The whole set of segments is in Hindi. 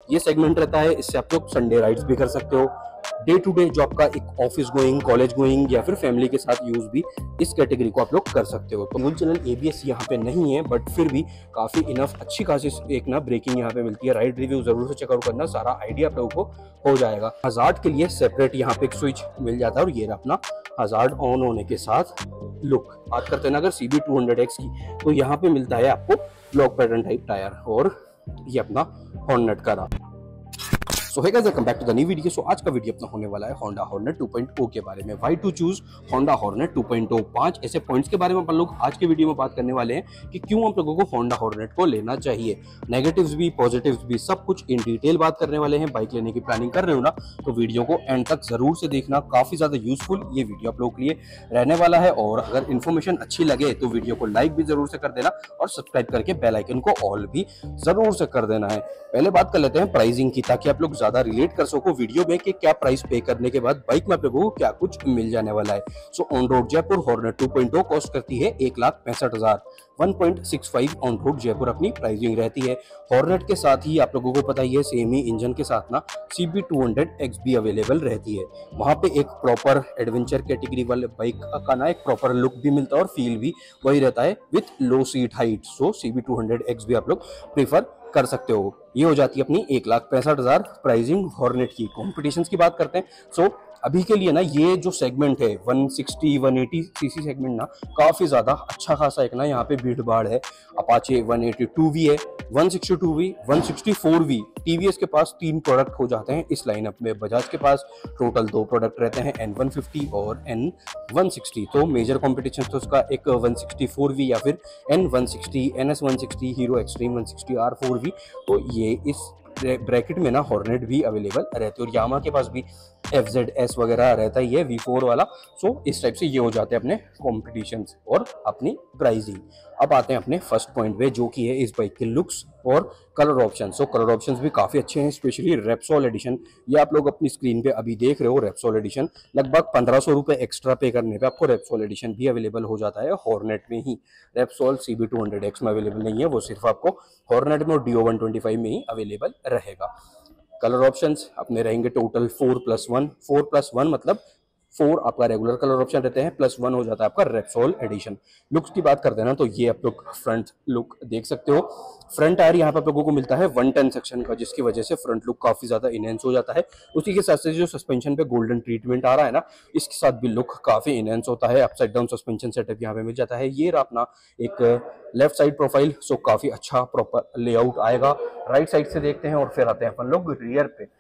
ये सेगमेंट रहता है, इससे आप लोग संडे राइड्स भी कर सकते हो। डे टू डे जो आपका एक ऑफिस गोइंग, कॉलेज गोइंग या फिर फैमिली के साथ यूज भी इस कैटेगरी को आप लोग कर सकते हो। तो मूल चैनल एबीएस यहाँ पे नहीं है, बट फिर भी काफी इनफ अच्छी खासी एक ना ब्रेकिंग यहाँ पे मिलती है। राइड रिव्यू जरूर से चेकआउट करना, सारा आइडिया आप लोगों को हो जाएगा। हजार्ड के लिए सेपरेट यहाँ पे एक स्विच मिल जाता है और ये अपना हजार्ड ऑन होने के साथ लुक। बात करते हैं ना अगर CB200X की, तो यहाँ पे मिलता है आपको ब्लॉक पैटर्न टाइप टायर और ये अपना हॉर्नेट का रहा। So hey guys, welcome back to the new video. So आज का वीडियो अपना होने वाला है होंडा हॉर्नेट 2.0 के बारे में। Why to choose Honda Hornet 2.0, 5 ऐसे पॉइंट्स के बारे में अपन लोग आज के वीडियो में बात करने वाले हैं कि क्यों हम लोगों को होंडा हॉर्नेट को लेना चाहिए। नेगेटिव्स भी पॉजिटिव्स भी सब कुछ इन डिटेल बात करने वाले हैं। बाइक लेने की प्लानिंग कर रहे हो ना, तो वीडियो को एंड तक जरूर से देखना, काफी ज्यादा यूजफुल ये वीडियो आप लोगों के लिए रहने वाला है। और अगर इन्फॉर्मेशन अच्छी लगे तो वीडियो को लाइक भी जरूर से कर देना और सब्सक्राइब करके बेल आइकन को ऑल भी जरूर से कर देना है। पहले बात कर लेते हैं प्राइसिंग की, ताकि आप लोग ज्यादा रिलेट कर सको वीडियो में कि क्या प्राइस पे करने के बाद बाइक में आप लोगों को क्या कुछ मिल जाने वाला है। So on road Jaipur Hornet 2.0 cost करती है 1,65,000। 1.65 ऑन रोड जयपुर अपनी प्राइसिंग रहती है। हॉर्नेट के साथ ही आप लोगों को पता ही है सेम ही इंजन के साथ ना CB200X भी अवेलेबल रहती है। वहां पे एक प्रॉपर एडवेंचर कैटेगरी वाले बाइक का ना एक प्रॉपर लुक भी मिलता है और फील भी वही रहता है with low seat height. So CB200X भी आप लोग प्रेफर कर सकते हो। ये हो जाती है अपनी 1,65,000 प्राइसिंग हॉर्नेट की। कॉम्पिटिशन की बात करते हैं। सो अभी के लिए ना ये जो सेगमेंट है 160 180 सीसी सेगमेंट ना काफी ज्यादा अच्छा खासा एक ना यहाँ पे भीड़ भाड़ है। अपाचे 182V है, 162V, 164V। टीवीएस के पास 3 प्रोडक्ट हो जाते हैं इस लाइनअप में। बजाज के पास टोटल 2 प्रोडक्ट रहते हैं, N150 और N160। तो मेजर कॉम्पिटिशन तो उसका एक 164V या फिर N160, NS160, hero extreme 160 R4V। तो ये इस ब्रैकेट में ना हॉर्नेट भी अवेलेबल रहती है। और यामा के पास भी FZS वगैरह रहता ही है V4 वाला। सो इस टाइप से ये हो जाते हैं अपने कॉम्पिटिशन और अपनी प्राइसिंग। अब आते हैं अपने फर्स्ट पॉइंट पे, जो कि है इस बाइक के लुक्स और colour option. So colour options भी काफी अच्छे हैं, स्पेशली रेप्सोल एडिशन। ये आप लोग अपनी स्क्रीन पे अभी देख रहे हो रेप्सोल एडिशन। लगभग 1500 रुपए एक्स्ट्रा पे करने पे आपको रेप्सोल एडिशन भी अवेलेबल हो जाता है हॉर्नेट में ही। रेप्सोल CB200X में अवेलेबल नहीं है, वो सिर्फ आपको हॉर्नेट में और DO125 में ही अवेलेबल रहेगा। कलर ऑप्शंस अपने रहेंगे टोटल 4+1। 4+1 मतलब 4 आपका रेगुलर कलर ऑप्शन रहते हैं, +1 हो जाता है आपका रेप्सोल एडिशन। लुक्स की बात करते हैं ना, तो ये आप लोग फ्रंट लुक देख सकते हो। फ्रंट टायर यहाँ पर आप लोगों को मिलता है 110 सेक्शन का, जिसकी वजह से फ्रंट लुक काफी ज्यादा इनहेंस हो जाता है। उसी के साथ से जो सस्पेंशन पे गोल्डन ट्रीटमेंट आ रहा है ना, इसके साथ भी लुक काफी इनहेंस होता है। अपसाइड डाउन सस्पेंशन सेटअप यहाँ पे मिल जाता है। ये अपना एक लेफ्ट साइड प्रोफाइल, सो काफी अच्छा प्रॉपर लेआउट आएगा। राइट साइड से देखते हैं और फिर आते हैं अपन लोग रियर पे।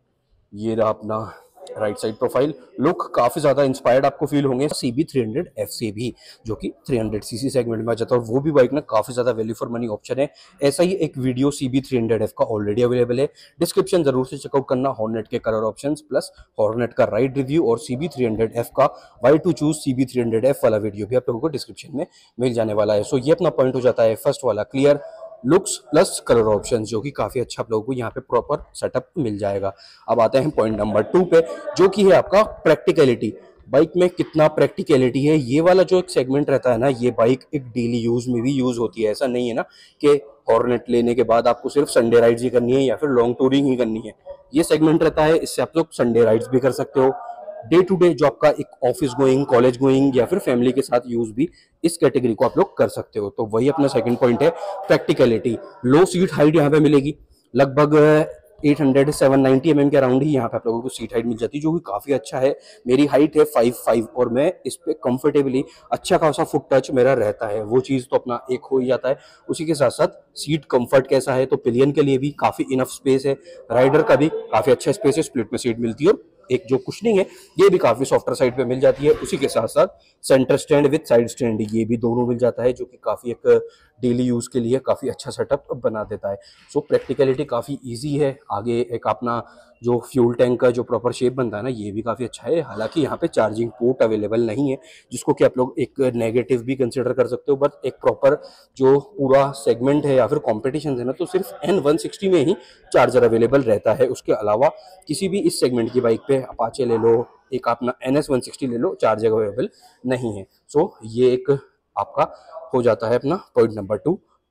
ये रहा अपना राइट साइड प्रोफाइल। लुक काफी ज्यादा इंस्पायर्ड आपको फील होंगे CB300F से भी, जो कि 300 सीसी सेगमेंट में आ जाता है और वो भी बाइक ना काफी ज्यादा वैल्यू फॉर मनी ऑप्शन है। ऐसा ही एक वीडियो CB300F का ऑलरेडी अवेलेबल है, डिस्क्रिप्शन जरूर से चेकआउट करना। हॉर्नेट के कलर ऑप्शंस प्लस हॉर्नेट का राइड रिव्यू और CB300F का व्हाई टू चूज CB300F वाला वीडियो भी आप लोगों को डिस्क्रिप्शन में मिल जाने वाला है। सो ये अपना पॉइंट हो जाता है फर्स्ट वाला, clear looks plus colour options, जो कि काफी अच्छा आप लोगों को यहाँ पे प्रॉपर सेटअप मिल जाएगा। अब आते हैं पॉइंट नंबर 2 पे, जो कि है आपका प्रैक्टिकलिटी। बाइक में कितना प्रैक्टिकलिटी है। ये वाला जो एक सेगमेंट रहता है ना, ये बाइक एक डेली यूज में भी यूज होती है। ऐसा नहीं है ना कि हॉर्नेट लेने के बाद आपको सिर्फ संडे राइड्स ही करनी है या फिर लॉन्ग टूरिंग ही करनी है। ये सेगमेंट रहता है, इससे आप लोग संडे राइड्स भी कर सकते हो। डे टू डे जो आपका एक ऑफिस गोइंग, कॉलेज गोइंग या फिर फैमिली के साथ यूज भी इस कैटेगरी को आप लोग कर सकते हो। तो वही अपना सेकंड पॉइंट है, प्रैक्टिकलिटी। लो सीट हाइट यहाँ पे मिलेगी, लगभग 800-790 mm के अराउंड ही यहाँ पे आप लोगों को सीट हाइट मिल जाती है, जो कि काफी अच्छा है। मेरी हाइट है 5'5" और मैं इस पे कंफर्टेबली अच्छा खासा फुट टच मेरा रहता है। वो चीज तो अपना एक हो ही जाता है। उसी के साथ साथ सीट कंफर्ट कैसा है, तो पिलियन के लिए भी काफी इनफ स्पेस है, राइडर का भी काफी अच्छा स्पेस है, स्प्लिट में सीट मिलती है और एक जो कुशनिंग है ये भी काफी सॉफ्टर साइड पे मिल जाती है। उसी के साथ साथ centre stand with side stand ये भी दोनों मिल जाता है, जो कि काफी एक डेली यूज के लिए काफी अच्छा सेटअप बना देता है। सो प्रैक्टिकलिटी काफी इजी है। आगे एक अपना जो फ्यूल टैंक का जो प्रॉपर शेप बनता है ना, ये भी काफी अच्छा है। हालांकि यहाँ पे चार्जिंग पोर्ट अवेलेबल नहीं है, जिसको कि आप लोग एक नेगेटिव भी कंसिडर कर सकते हो। बट एक प्रॉपर जो पूरा सेगमेंट है या फिर कॉम्पिटिशन है ना, तो सिर्फ N160 में ही चार्जर अवेलेबल रहता है। उसके अलावा किसी भी इस सेगमेंट की बाइक पे, अपाचे ले लो, एक अपना NS160 ले लो, चार्जर अवेलेबल नहीं है। सो ये एक आपका हो जाता है अपना पॉइंट नंबर 2।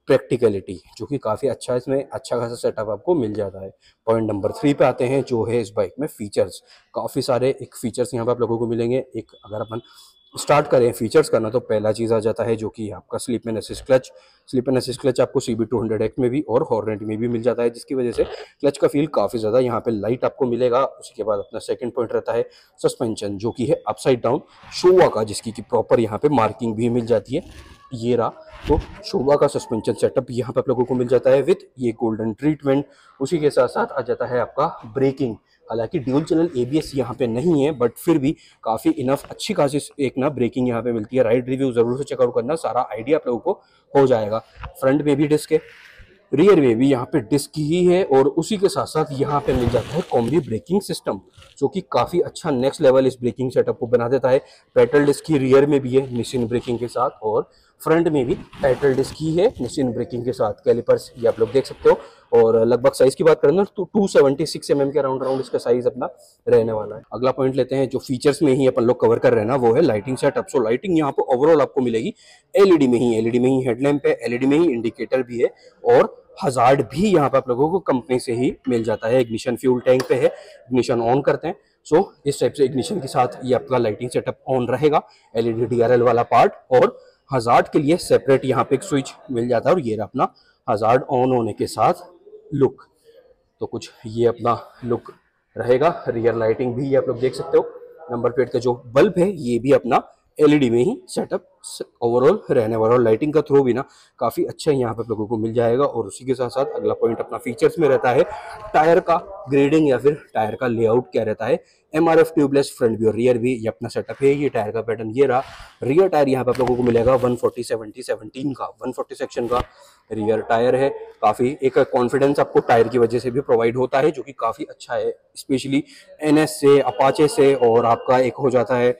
प्रैक्टिकलिटी, जो कि काफ़ी अच्छा है, इसमें अच्छा खासा सेटअप आपको मिल जाता है। पॉइंट नंबर 3 पे आते हैं, जो है इस बाइक में फीचर्स। काफ़ी सारे एक फीचर्स यहाँ पे आप लोगों को मिलेंगे। एक अगर अपन स्टार्ट करें फीचर्स करना, तो पहला चीज़ आ जाता है जो कि आपका slip and assist clutch. Slip and assist clutch आपको CB200X में भी और हॉर्नेट में भी मिल जाता है, जिसकी वजह से क्लच का फील काफ़ी ज़्यादा यहाँ पे लाइट आपको मिलेगा। उसी के बाद अपना सेकंड पॉइंट रहता है सस्पेंशन, जो कि है अपसाइड डाउन शोवा का, जिसकी कि प्रॉपर यहाँ पे मार्किंग भी मिल जाती है। ये रहा, तो शोभा का सस्पेंशन सेटअप यहाँ पे आप लोगों को मिल जाता है विथ ये गोल्डन ट्रीटमेंट। उसी के साथ साथ आ जाता है आपका ब्रेकिंग। हालांकि ड्यूल चैनल ABS यहाँ पे नहीं है, बट फिर भी काफ़ी इनफ अच्छी खासी एक ना ब्रेकिंग यहाँ पे मिलती है। राइड रिव्यू जरूर से चेकआउट करना, सारा आइडिया आप लोगों को हो जाएगा। फ्रंट में भी डिस्क है, रियर में भी यहाँ पे डिस्क ही है, और उसी के साथ साथ यहाँ पे मिल जाता है कॉम्बी ब्रेकिंग सिस्टम, जो कि काफ़ी अच्छा नेक्स्ट लेवल इस ब्रेकिंग सेटअप को बना देता है। पेट्रोल डिस्क ही रियर में भी है निसिन ब्रेकिंग के साथ, और फ्रंट में भी पेट्रोल डिस्क ही है निसिन ब्रेकिंग के साथ। कैलिपर्स ये आप लोग देख सकते हो, और लगभग साइज की बात करें ना तो 276 mm के अराउंड इसका साइज अपना रहने वाला है। अगला पॉइंट लेते हैं, जो फीचर्स में ही अपन लोग कवर कर रहे हैं ना, वो है लाइटिंग सेटअप। सो लाइटिंग यहाँ पे ओवरऑल आपको मिलेगी एलईडी में ही हेडलैम्प है, एलईडी में ही इंडिकेटर भी है, और हजार्ड भी यहाँ पे आप लोगों को कंपनी से ही मिल जाता है। इग्निशन फ्यूल टैंक पे है, इग्निशन ऑन करते हैं, सो इस टाइप से इग्निशन के साथ ये आपका लाइटिंग सेटअप ऑन रहेगा। एलईडी DRL वाला पार्ट, और हजार्ड के लिए सेपरेट यहाँ पे एक स्विच मिल जाता है, और ये अपना हजार्ड ऑन होने के साथ लुक। तो कुछ ये अपना लुक रहेगा। रियर लाइटिंग भी ये आप लोग देख सकते हो। नंबर प्लेट का जो बल्ब है ये भी अपना एलईडी में ही सेटअप ओवरऑल रहने वाला, और लाइटिंग का थ्रो भी ना काफ़ी अच्छा यहाँ पे आप लोगों को मिल जाएगा। और उसी के साथ साथ अगला पॉइंट अपना फीचर्स में रहता है टायर का ग्रेडिंग या फिर टायर का लेआउट क्या रहता है। MRF ट्यूबलेस फ्रंट भी और रियर भी ये अपना सेटअप है। ये टायर का पैटर्न ये रहा। रियर टायर यहाँ पे आप लोगों को मिलेगा 140/70/17 का 140 सेक्शन का रियर टायर है। काफ़ी एक कॉन्फिडेंस आपको टायर की वजह से भी प्रोवाइड होता है, जो कि काफ़ी अच्छा है, स्पेशली NS से, अपाचे से, और आपका एक हो जाता है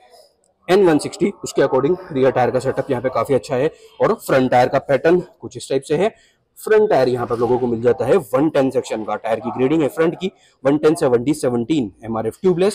N160, उसके अकॉर्डिंग रियर टायर का सेटअप यहाँ पे काफ़ी अच्छा है। और फ्रंट टायर का पैटर्न कुछ इस टाइप से है। फ्रंट टायर यहाँ पर लोगों को मिल जाता है 110 सेक्शन का। टायर की ग्रेडिंग है फ्रंट की 110/70/17 MRF ट्यूबलेस,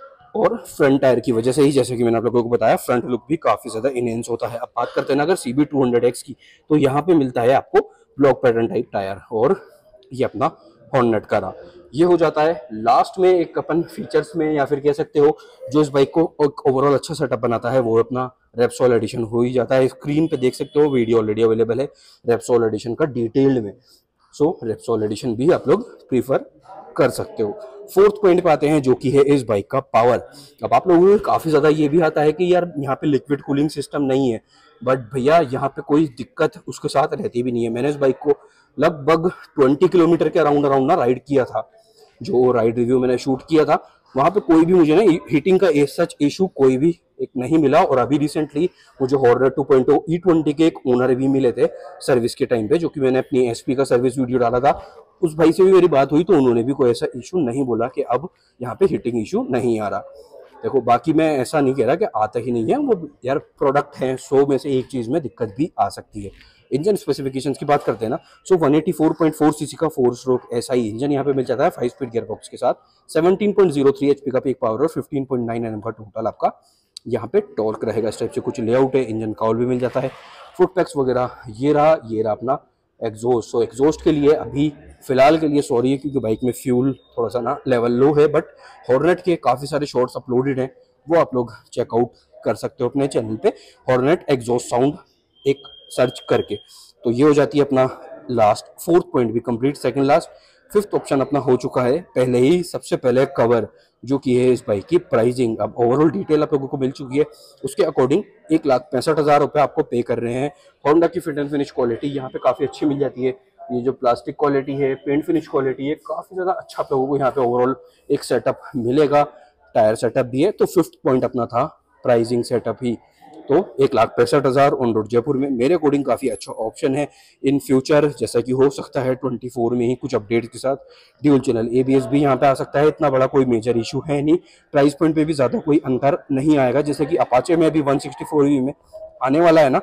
और फ्रंट टायर की वजह से ही, जैसे कि मैंने आप लोगों को बताया, फ्रंट लुक भी काफ़ी ज़्यादा इनहेंस होता है। अब बात करते हैं ना अगर CB200X की, तो यहाँ पे मिलता है आपको ब्लॉक पैटर्न टाइप टायर, और ये अपना हॉर्नेट का रहा। ये हो जाता है लास्ट में एक अपन फीचर्स में, या फिर कह सकते हो जो इस बाइक को ओवरऑल अच्छा सेटअप बनाता है, वो अपना रेप्सोल एडिशन हो ही जाता है। स्क्रीन पे देख सकते हो, वीडियो ऑलरेडी अवेलेबल है रेप्सोल एडिशन का डिटेल्ड में। सो रेप्सोल एडिशन भी आप लोग प्रीफर कर सकते हो। फोर्थ पॉइंट पे आते हैं, जो कि है इस बाइक का पावर। अब आप लोगों को काफी ज्यादा ये भी आता है कि यार यहाँ पे लिक्विड कूलिंग सिस्टम नहीं है, बट भैया यहाँ पे कोई दिक्कत उसके साथ रहती भी नहीं है। मैंने इस बाइक को लगभग 20 किलोमीटर के अराउंड ना राइड किया था। जो राइड रिव्यू मैंने शूट किया था, वहां पे कोई भी मुझे ना हीटिंग का सच इशू कोई भी एक नहीं मिला। और अभी रिसेंटली मुझे हॉर्नेट 2.0 E20 के एक ओनर भी मिले थे सर्विस के टाइम पे, जो कि मैंने अपनी SP का सर्विस वीडियो डाला था। उस भाई से भी मेरी बात हुई, तो उन्होंने भी कोई ऐसा इशू नहीं बोला कि अब यहाँ पे हीटिंग इशू नहीं आ रहा। देखो बाकी मैं ऐसा नहीं कह रहा कि आता ही नहीं है, वो यार प्रोडक्ट है, 100 में से एक चीज में दिक्कत भी आ सकती है। इंजन स्पेसिफिकेशंस की बात करते हैं ना, सो 184.4 सीसी का 4 स्ट्रोक SI इंजन यहाँ पे मिल जाता है 5 स्पीड गियरबॉक्स के साथ। 17.03 HP का पीक पावर और 15.9 Nm का टोटल आपका यहाँ पे टॉर्क रहेगा। इस टाइप से कुछ लेआउट है। इंजन कॉल भी मिल जाता है, फुट पैक्स वगैरह। ये रहा अपना एग्जॉस्ट। सो एग्जॉस्ट के लिए अभी फिलहाल के लिए सॉरी है, क्योंकि बाइक में फ्यूल थोड़ा सा ना लेवल लो है, बट हॉर्नेट के काफ़ी सारे शॉर्ट्स अपलोडेड हैं, वो आप लोग चेकआउट कर सकते हो अपने चैनल पे, हॉर्नेट एग्जॉस्ट साउंड एक सर्च करके। तो ये हो जाती है अपना लास्ट फोर्थ पॉइंट भी complete, second last. Fifth option अपना हो चुका है पहले ही, सबसे पहले कवर, जो कि है इस बाइक की प्राइसिंग। अब ओवरऑल डिटेल आप लोगों को मिल चुकी है, उसके अकॉर्डिंग 1,65,000 रुपये आपको पे कर रहे हैं। होंडा की फिट एंड फिनिश क्वालिटी यहाँ पे काफ़ी अच्छी मिल जाती है। ये जो प्लास्टिक क्वालिटी है, पेंट फिनिश क्वालिटी है, काफ़ी ज़्यादा अच्छा आप लोगों को यहाँ पे ओवरऑल एक सेटअप मिलेगा। टायर सेटअप भी है। तो फिफ्थ पॉइंट अपना था प्राइसिंग सेटअप ही। तो 1,65,000 ऑन रोड जयपुर में मेरे अकॉर्डिंग काफ़ी अच्छा ऑप्शन है। इन फ्यूचर जैसा कि हो सकता है 24 में ही कुछ अपडेट के साथ ड्यूल चैनल ABS भी यहाँ पे आ सकता है। इतना बड़ा कोई मेजर इशू है नहीं, प्राइस पॉइंट पे भी ज़्यादा कोई अंतर नहीं आएगा। जैसे कि अपाचे में अभी 164V में आने वाला है ना,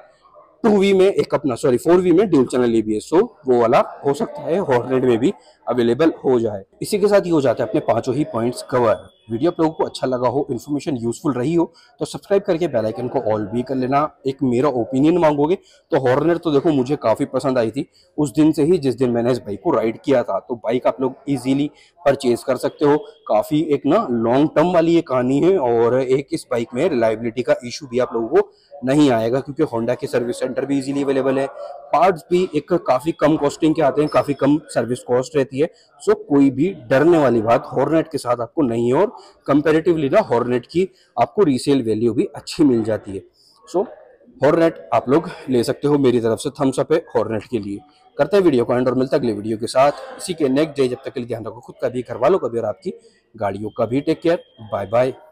2V में एक अपना 4V में ड्यूल चैनल ABS, सो वो वाला हो सकता है हॉर्नेट में भी अवेलेबल हो जाए। इसी के साथ ही हो जाता है अपने पांचों ही पॉइंट्स कवर। वीडियो आप लोगों को अच्छा लगा हो, इन्फॉर्मेशन यूजफुल रही हो, तो सब्सक्राइब करके बेल आइकन को ऑल भी कर लेना। एक मेरा ओपिनियन मांगोगे तो हॉर्नेट तो देखो मुझे काफ़ी पसंद आई थी उस दिन से ही जिस दिन मैंने इस बाइक को राइड किया था। तो बाइक आप लोग इजीली परचेज कर सकते हो। काफ़ी एक ना लॉन्ग टर्म वाली ये कहानी है, और एक इस बाइक में रिलायबिलिटी का इशू भी आप लोगों को नहीं आएगा, क्योंकि होंडा के सर्विस सेंटर भी इजीली अवेलेबल है। पार्ट्स भी एक काफ़ी कम कॉस्टिंग के आते हैं, काफ़ी कम सर्विस कॉस्ट रहती है। सो कोई भी डरने वाली बात हॉर्नेट के साथ आपको नहीं है, और कंपैरेटिवली ना हॉर्नेट की आपको रीसेल वैल्यू भी अच्छी मिल जाती है। सो हॉर्नेट आप लोग ले सकते हो। मेरी तरफ से थम्स अप है हॉर्नेट के लिए। करते हैं वीडियो को एंड और मिलता है अगले वीडियो के साथ इसी के नेक्स्ट डे। जब तक के लिए ध्यान रखो खुद का भी, घर वालों का भी और आपकी गाड़ियों का भी। Take care, bye bye.